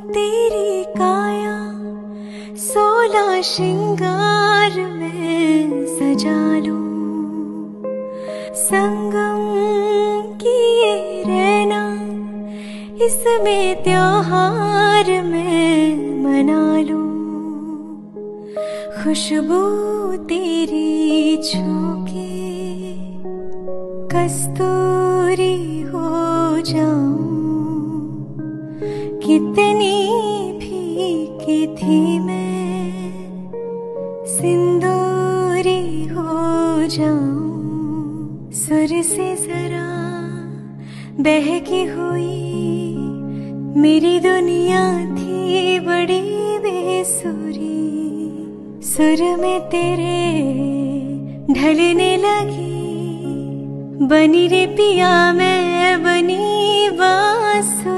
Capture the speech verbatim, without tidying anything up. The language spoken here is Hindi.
तेरी काया सोलह श्रृंगार में सजा लूं, संगम किए रहना इसमें त्योहार में मना लूं। खुशबू तेरी छूके कस्तूरी हो जाऊं, कितनी फीकी थी मैं सिंदूरी हो जाऊं। सुर से जरा बहकी हुई मेरी दुनिया थी बड़ी बेसुरी, सुर में तेरे ढलने लगी, बनी रे पिया मैं बनी बांसुरी।